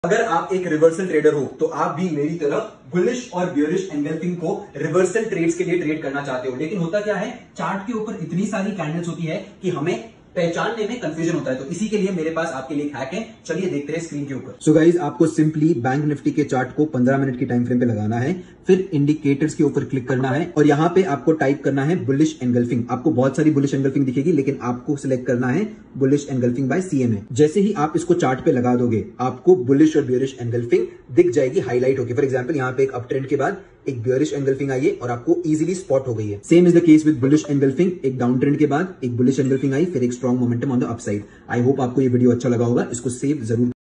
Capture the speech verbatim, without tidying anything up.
अगर आप एक रिवर्सल ट्रेडर हो तो आप भी मेरी तरह बुलिश और बियरिश एंगल्फिंग को रिवर्सल ट्रेड्स के लिए ट्रेड करना चाहते हो। लेकिन होता क्या है, चार्ट के ऊपर इतनी सारी कैंडल्स होती है कि हमें पहचानने में कंफ्यूजन होता है। तो इसी के लिए मेरे पास आपके लिए एक हैक है, चलिए देखते हैं स्क्रीन के ऊपर। सो गाइज, आपको सिंपली बैंक निफ्टी के चार्ट को पंद्रह मिनट की टाइम फ्रेम पे लगाना है, फिर इंडिकेटर्स के ऊपर क्लिक करना है और यहाँ पे आपको टाइप करना है बुलिश एंगल्फिंग। आपको बहुत सारी बुलिश एंगल्फिंग दिखेगी, लेकिन आपको सिलेक्ट करना है बुलिश एंगल्फिंग बाय सीएमए। जैसे ही आप इसको चार्ट पे लगा दोगे, आपको बुलिश और बियरिश एंगल्फिंग दिख जाएगी, हाईलाइट होगी। फॉर एग्जाम्पल, यहाँ पे एक अप ट्रेंड के बाद एक बियरिश एंगल्फिंग आई है और आपको इजीली स्पॉट हो गई है। Same is the case with bullish engulfing. एक डाउन ट्रेंड के बाद एक बुलिश एंगल्फिंग आई, फिर एक strong momentum on the upside. I hope आपको ये वीडियो अच्छा लगा होगा। इसको सेव जरूर